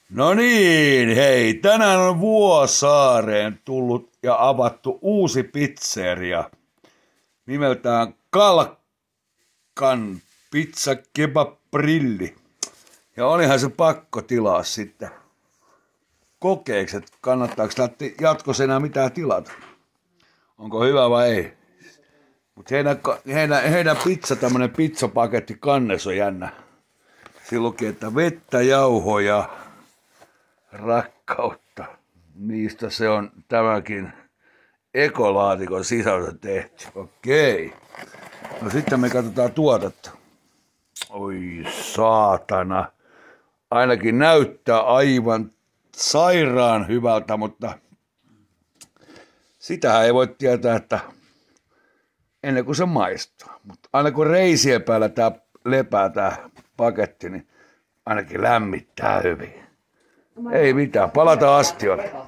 No niin, hei, tänään on Vuosaareen tullut ja avattu uusi pizzeria nimeltään Kalkkan Pizza Kebab Brilli. Ja olihan se pakko tilaa sitten kokeeksi, että kannattaako jatkossa enää mitään tilata. Onko hyvä vai ei? Mutta heidän pizza, tämmönen pizzapaketti kannes on jännä. Siinä lukee, että vettä, jauhoja, rakkautta. Niistä se on tämäkin ekolaatikon sisältö tehty. Okei. No sitten me katsotaan tuotetta. Oi saatana. Ainakin näyttää aivan sairaan hyvältä, mutta sitähän ei voi tietää, että ennen kuin se maistuu. Mutta aina kun reisien päällä tää lepää tää paketti, niin ainakin lämmittää hyvin. Ei mitään, palataan astioille.